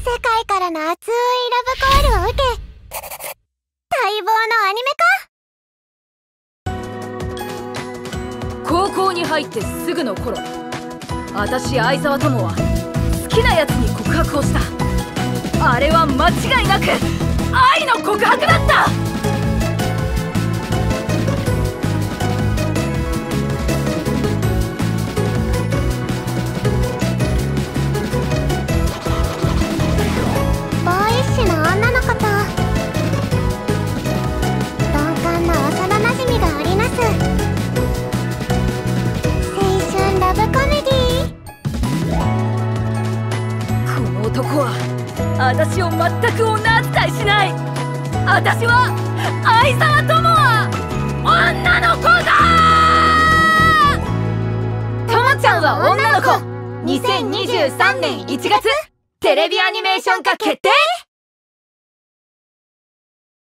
世界からの熱いラブコールを受け、待望のアニメ化。 高校に入ってすぐの頃、私相沢友は好きなやつに告白をした。あれは間違いなく愛の告白だった。 ボーイッシュな女の子と鈍感な幼なじみが織りなす青春ラブコメディ。 この男は私を全く女扱いしない。私は相沢友は女の子だ。友ちゃんは女の子。2023年1月テレビアニメーション化決定。